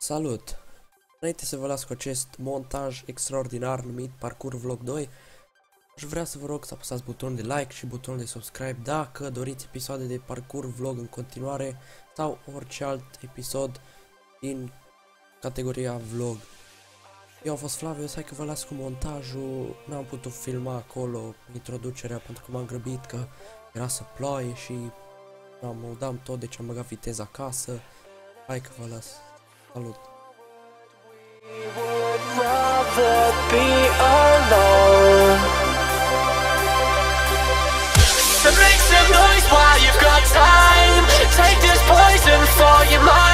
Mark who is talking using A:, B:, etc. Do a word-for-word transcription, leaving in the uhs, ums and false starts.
A: Salut! Înainte să vă las cu acest montaj extraordinar numit Parcurs Vlog doi, aș vrea să vă rog să apăsați butonul de like și butonul de subscribe dacă doriți episoade de Parcurs Vlog în continuare sau orice alt episod din categoria Vlog. Eu am fost Flavius, hai că vă las cu montajul. N-am putut filma acolo introducerea pentru că m-am grăbit că era să ploaie și mă udam tot, deci am băgat viteza acasă. Hai că vă las. Salut!
B: So make some noise while you've got time. Take this poison for your mind.